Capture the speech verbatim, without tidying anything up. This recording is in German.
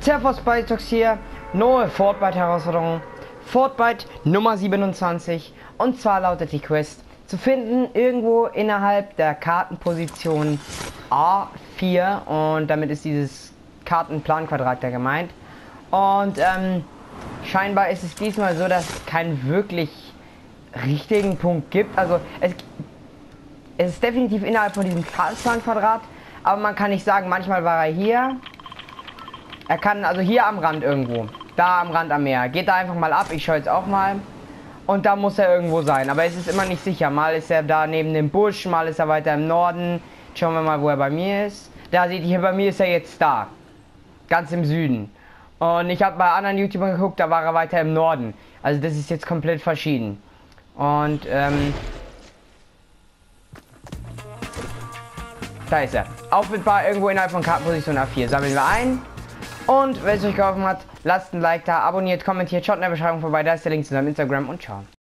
Servus Bytox hier, neue Fortbyte-Herausforderung, Fortbyte Nummer siebenundzwanzig, und zwar lautet die Quest zu finden irgendwo innerhalb der Kartenposition A vier, und damit ist dieses Kartenplanquadrat da gemeint. Und ähm, scheinbar ist es diesmal so, dass es keinen wirklich richtigen Punkt gibt. Also es, es ist definitiv innerhalb von diesem Kartenplanquadrat, aber man kann nicht sagen, manchmal war er hier. Er kann also hier am Rand irgendwo, da am Rand am Meer. Geht da einfach mal ab, ich schaue jetzt auch mal. Und da muss er irgendwo sein, aber es ist immer nicht sicher. Mal ist er da neben dem Busch, mal ist er weiter im Norden. Schauen wir mal, wo er bei mir ist. Da seht ihr, hier bei mir ist er jetzt da. Ganz im Süden. Und ich habe bei anderen YouTubern geguckt, da war er weiter im Norden. Also das ist jetzt komplett verschieden. Und ähm... da ist er. Auffindbar irgendwo innerhalb von Kartenposition A vier. Sammeln wir ein. Und wenn es euch geholfen hat, lasst ein Like da, abonniert, kommentiert, schaut in der Beschreibung vorbei, da ist der Link zu seinem Instagram und ciao.